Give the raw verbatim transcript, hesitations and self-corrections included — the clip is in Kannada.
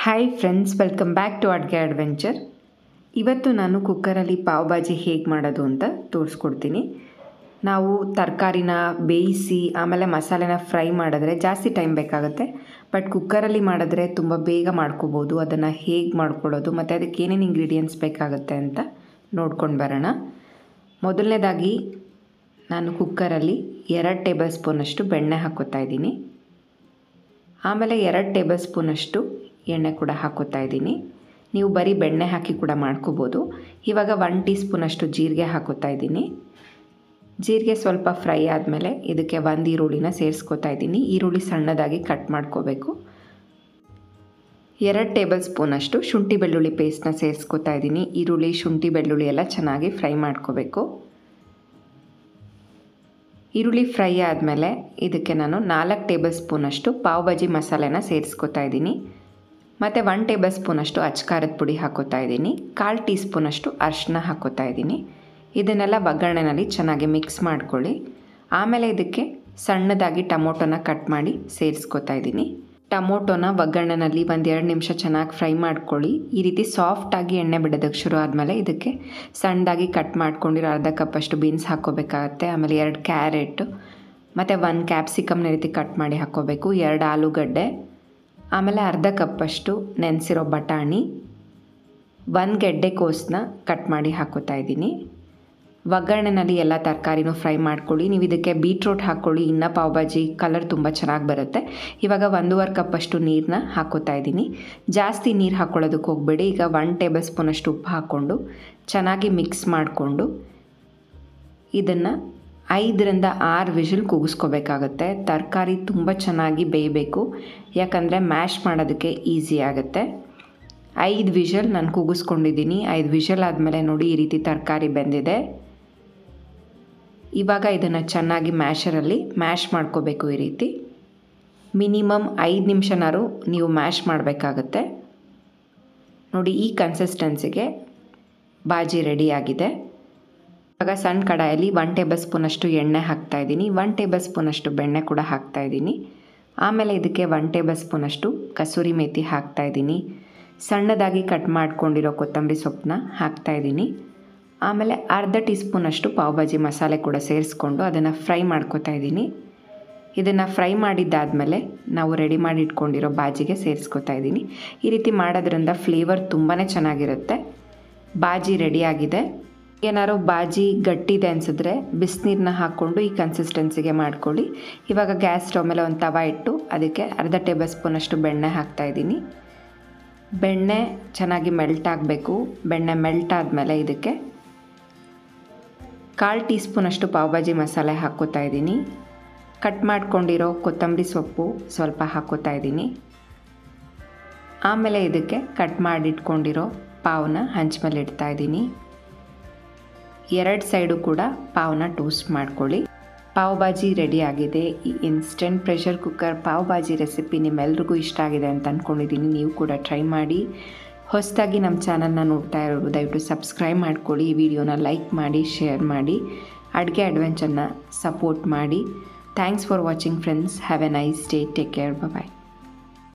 Hi friends, welcome back to Aduge adventure. ಇವತ್ತು ನಾನು ಕುಕ್ಕರಲ್ಲಿ ಪಾವ್ ಭಾಜಿ ಹೇಗೆ ಮಾಡೋದು ಅಂತ ತೋರಿಸ್ಕೊಡ್ತೀನಿ. ನಾವು ತರಕಾರಿನ ಬೇಯಿಸಿ ಆಮೇಲೆ ಮಸಾಲೆನ ಫ್ರೈ ಮಾಡಿದ್ರೆ ಜಾಸ್ತಿ ಟೈಮ್ ಬೇಕಾಗುತ್ತೆ. ಬಟ್ ಕುಕ್ಕರಲ್ಲಿ ಮಾಡಿದ್ರೆ ತುಂಬ ಬೇಗ ಮಾಡ್ಕೋಬೋದು. ಅದನ್ನು ಹೇಗೆ ಮಾಡ್ಕೊಳ್ಳೋದು ಮತ್ತು ಅದಕ್ಕೆ ಏನೇನು ಇಂಗ್ರೀಡಿಯೆಂಟ್ಸ್ ಬೇಕಾಗುತ್ತೆ ಅಂತ ನೋಡ್ಕೊಂಡು ಬರೋಣ. ಮೊದಲನೇದಾಗಿ ನಾನು ಕುಕ್ಕರಲ್ಲಿ ಎರಡು ಟೇಬಲ್ ಸ್ಪೂನಷ್ಟು ಬೆಣ್ಣೆ ಹಾಕೋತಾ ಇದ್ದೀನಿ. ಆಮೇಲೆ ಎರಡು ಟೇಬಲ್ ಸ್ಪೂನಷ್ಟು ಎಣ್ಣೆ ಕೂಡ ಹಾಕೋತಾ ಇದ್ದೀನಿ. ನೀವು ಬರೀ ಬೆಣ್ಣೆ ಹಾಕಿ ಕೂಡ ಮಾಡ್ಕೋಬೋದು. ಇವಾಗ ಒನ್ ಟೀ ಸ್ಪೂನಷ್ಟು ಜೀರಿಗೆ ಹಾಕೋತಾ ಇದ್ದೀನಿ. ಜೀರಿಗೆ ಸ್ವಲ್ಪ ಫ್ರೈ ಆದಮೇಲೆ ಇದಕ್ಕೆ ಒಂದು ಈರುಳ್ಳಿನ ಸೇರಿಸ್ಕೋತಾ ಇದ್ದೀನಿ. ಈರುಳ್ಳಿ ಸಣ್ಣದಾಗಿ ಕಟ್ ಮಾಡ್ಕೋಬೇಕು. ಎರಡು ಟೇಬಲ್ ಸ್ಪೂನಷ್ಟು ಶುಂಠಿ ಬೆಳ್ಳುಳ್ಳಿ ಪೇಸ್ಟ್ನ ಸೇರಿಸ್ಕೋತಾ ಇದ್ದೀನಿ. ಈರುಳ್ಳಿ ಶುಂಠಿ ಬೆಳ್ಳುಳ್ಳಿ ಎಲ್ಲ ಚೆನ್ನಾಗಿ ಫ್ರೈ ಮಾಡ್ಕೋಬೇಕು. ಈರುಳ್ಳಿ ಫ್ರೈ ಆದಮೇಲೆ ಇದಕ್ಕೆ ನಾನು ನಾಲ್ಕು ಟೇಬಲ್ ಸ್ಪೂನಷ್ಟು ಪಾವ್ ಭಾಜಿ ಮಸಾಲೆನ ಸೇರಿಸ್ಕೋತಾ ಇದ್ದೀನಿ. ಮತ್ತು ಒನ್ ಟೇಬಲ್ ಸ್ಪೂನಷ್ಟು ಅಚ್ಕಾರದ ಪುಡಿ ಹಾಕೋತಾ ಇದ್ದೀನಿ. ಕಾಲು ಟೀ ಸ್ಪೂನಷ್ಟು ಅರಿಶಿನ ಹಾಕೋತಾ ಇದ್ದೀನಿ. ಇದನ್ನೆಲ್ಲ ಒಗ್ಗರಣೆನಲ್ಲಿ ಚೆನ್ನಾಗಿ ಮಿಕ್ಸ್ ಮಾಡ್ಕೊಳ್ಳಿ. ಆಮೇಲೆ ಇದಕ್ಕೆ ಸಣ್ಣದಾಗಿ ಟೊಮೊಟೊನ ಕಟ್ ಮಾಡಿ ಸೇರಿಸ್ಕೋತಾ ಇದ್ದೀನಿ. ಟೊಮೊಟೊನ ಒಗ್ಗರಣೆನಲ್ಲಿ ಒಂದು ಎರಡು ನಿಮಿಷ ಚೆನ್ನಾಗಿ ಫ್ರೈ ಮಾಡ್ಕೊಳ್ಳಿ. ಈ ರೀತಿ ಸಾಫ್ಟಾಗಿ ಎಣ್ಣೆ ಬಿಡೋದಕ್ಕೆ ಶುರು ಆದಮೇಲೆ ಇದಕ್ಕೆ ಸಣ್ಣದಾಗಿ ಕಟ್ ಮಾಡ್ಕೊಂಡಿರೋ ಅರ್ಧ ಕಪ್ಪಷ್ಟು ಬೀನ್ಸ್ ಹಾಕ್ಕೋಬೇಕಾಗತ್ತೆ. ಆಮೇಲೆ ಎರಡು ಕ್ಯಾರೆಟು ಮತ್ತು ಒಂದು ಕ್ಯಾಪ್ಸಿಕಮ್ನ ರೀತಿ ಕಟ್ ಮಾಡಿ ಹಾಕ್ಕೋಬೇಕು. ಎರಡು ಆಲೂಗಡ್ಡೆ, ಆಮೇಲೆ ಅರ್ಧ ಕಪ್ಪಷ್ಟು ನೆನೆಸಿರೋ ಬಟಾಣಿ, ಒಂದು ಗೆಡ್ಡೆಕೋಸನ್ನ ಕಟ್ ಮಾಡಿ ಹಾಕೋತಾ ಇದ್ದೀನಿ. ಒಗ್ಗರಣೆನಲ್ಲಿ ಎಲ್ಲ ತರಕಾರಿನೂ ಫ್ರೈ ಮಾಡ್ಕೊಳ್ಳಿ. ನೀವು ಇದಕ್ಕೆ ಬೀಟ್ರೋಟ್ ಹಾಕ್ಕೊಳ್ಳಿ, ಇನ್ನೂ ಪಾವ್ ಭಾಜಿ ಕಲರ್ ತುಂಬ ಚೆನ್ನಾಗಿ ಬರುತ್ತೆ. ಇವಾಗ ಒಂದೂವರೆ ಕಪ್ಪಷ್ಟು ನೀರನ್ನ ಹಾಕೋತಾ ಇದ್ದೀನಿ. ಜಾಸ್ತಿ ನೀರು ಹಾಕ್ಕೊಳ್ಳೋದಕ್ಕೆ ಹೋಗಬೇಡಿ. ಈಗ ಒನ್ ಟೇಬಲ್ ಸ್ಪೂನಷ್ಟು ಉಪ್ಪು ಹಾಕ್ಕೊಂಡು ಚೆನ್ನಾಗಿ ಮಿಕ್ಸ್ ಮಾಡಿಕೊಂಡು ಇದನ್ನು ಐದರಿಂದ ಆರು ವಿಷಲ್ ಕೂಗಿಸ್ಕೋಬೇಕಾಗತ್ತೆ. ತರಕಾರಿ ತುಂಬ ಚೆನ್ನಾಗಿ ಬೇಯಬೇಕು, ಯಾಕಂದರೆ ಮ್ಯಾಶ್ ಮಾಡೋದಕ್ಕೆ ಈಸಿ ಆಗುತ್ತೆ. ಐದು ವಿಷಲ್ ನಾನು ಕೂಗಿಸ್ಕೊಂಡಿದ್ದೀನಿ. ಐದು ವಿಷಲ್ ಆದಮೇಲೆ ನೋಡಿ ಈ ರೀತಿ ತರಕಾರಿ ಬೆಂದಿದೆ. ಇವಾಗ ಇದನ್ನು ಚೆನ್ನಾಗಿ ಮ್ಯಾಶರಲ್ಲಿ ಮ್ಯಾಶ್ ಮಾಡ್ಕೋಬೇಕು. ಈ ರೀತಿ ಮಿನಿಮಮ್ ಐದು ನಿಮಿಷನಾರು ನೀವು ಮ್ಯಾಶ್ ಮಾಡಬೇಕಾಗತ್ತೆ. ನೋಡಿ ಈ ಕನ್ಸಿಸ್ಟೆನ್ಸಿಗೆ ಭಾಜಿ ರೆಡಿಯಾಗಿದೆ. ಇವಾಗ ಸಣ್ಣ ಕಡಾಯಲ್ಲಿ ಒನ್ ಟೇಬಲ್ ಸ್ಪೂನಷ್ಟು ಎಣ್ಣೆ ಹಾಕ್ತಾಯಿದ್ದೀನಿ. ಒನ್ ಟೇಬಲ್ ಸ್ಪೂನಷ್ಟು ಬೆಣ್ಣೆ ಕೂಡ ಹಾಕ್ತಾಯಿದ್ದೀನಿ. ಆಮೇಲೆ ಇದಕ್ಕೆ ಒನ್ ಟೇಬಲ್ ಸ್ಪೂನಷ್ಟು ಕಸೂರಿ ಮೇಥಿ ಹಾಕ್ತಾಯಿದ್ದೀನಿ. ಸಣ್ಣದಾಗಿ ಕಟ್ ಮಾಡ್ಕೊಂಡಿರೋ ಕೊತ್ತಂಬರಿ ಸೊಪ್ಪನ್ನ ಹಾಕ್ತಾಯಿದ್ದೀನಿ. ಆಮೇಲೆ ಅರ್ಧ ಟೀ ಸ್ಪೂನಷ್ಟು ಪಾವ್ ಭಾಜಿ ಮಸಾಲೆ ಕೂಡ ಸೇರಿಸ್ಕೊಂಡು ಅದನ್ನು ಫ್ರೈ ಮಾಡ್ಕೋತಾ ಇದ್ದೀನಿ. ಇದನ್ನು ಫ್ರೈ ಮಾಡಿದ್ದಾದಮೇಲೆ ನಾವು ರೆಡಿ ಮಾಡಿ ಇಟ್ಕೊಂಡಿರೋ ಭಾಜಿಗೆ ಸೇರಿಸ್ಕೋತಾ ಇದ್ದೀನಿ. ಈ ರೀತಿ ಮಾಡೋದ್ರಿಂದ ಫ್ಲೇವರ್ ತುಂಬಾ ಚೆನ್ನಾಗಿರುತ್ತೆ. ಭಾಜಿ ರೆಡಿಯಾಗಿದೆ. ಏನಾದ್ರು ಭಾಜಿ ಗಟ್ಟಿದೆ ಅನಿಸಿದ್ರೆ ಬಿಸಿನೀರನ್ನ ಹಾಕ್ಕೊಂಡು ಈ ಕನ್ಸಿಸ್ಟೆನ್ಸಿಗೆ ಮಾಡ್ಕೊಳ್ಳಿ. ಇವಾಗ ಗ್ಯಾಸ್ ಸ್ಟವ್ ಮೇಲೆ ಒಂದು ತವ ಇಟ್ಟು ಅದಕ್ಕೆ ಅರ್ಧ ಟೇಬಲ್ ಸ್ಪೂನಷ್ಟು ಬೆಣ್ಣೆ ಹಾಕ್ತಾಯಿದ್ದೀನಿ. ಬೆಣ್ಣೆ ಚೆನ್ನಾಗಿ ಮೆಲ್ಟ್ ಆಗಬೇಕು. ಬೆಣ್ಣೆ ಮೆಲ್ಟ್ ಆದಮೇಲೆ ಇದಕ್ಕೆ ಕಾಲು ಟೀ ಸ್ಪೂನಷ್ಟು ಪಾವ್ ಭಾಜಿ ಮಸಾಲೆ ಹಾಕ್ಕೋತಾ ಇದ್ದೀನಿ. ಕಟ್ ಮಾಡ್ಕೊಂಡಿರೋ ಕೊತ್ತಂಬರಿ ಸೊಪ್ಪು ಸ್ವಲ್ಪ ಹಾಕ್ಕೋತಾ ಇದ್ದೀನಿ. ಆಮೇಲೆ ಇದಕ್ಕೆ ಕಟ್ ಮಾಡಿಟ್ಕೊಂಡಿರೋ ಪಾವನ್ನ ಹಂಚ್ ಮೇಲೆ ಇಡ್ತಾ ಇದ್ದೀನಿ. ಎರಡು ಸೈಡು ಕೂಡ ಪಾವನ್ನ ಟೋಸ್ಟ್ ಮಾಡ್ಕೊಳ್ಳಿ. ಪಾವ್ ಭಾಜಿ ರೆಡಿಯಾಗಿದೆ. ಈ instant pressure cooker pav bhaji recipe ನಿಮ್ಮೆಲ್ರಿಗೂ ಇಷ್ಟ ಆಗಿದೆ ಅಂತ ಅಂದ್ಕೊಂಡಿದ್ದೀನಿ. ನೀವು ಕೂಡ ಟ್ರೈ ಮಾಡಿ. ಹೊಸದಾಗಿ ನಮ್ಮ ಚಾನಲ್ನ ನೋಡ್ತಾ ಇರೋರು ದಯವಿಟ್ಟು ಸಬ್ಸ್ಕ್ರೈಬ್ ಮಾಡ್ಕೊಳ್ಳಿ. ಈ ವಿಡಿಯೋನ ಲೈಕ್ ಮಾಡಿ, ಶೇರ್ ಮಾಡಿ, ಅಡುಗೆ ಅಡ್ವೆಂಚರ್ನ ಸಪೋರ್ಟ್ ಮಾಡಿ. Thanks for watching friends. Have a nice day. Take care. Bye.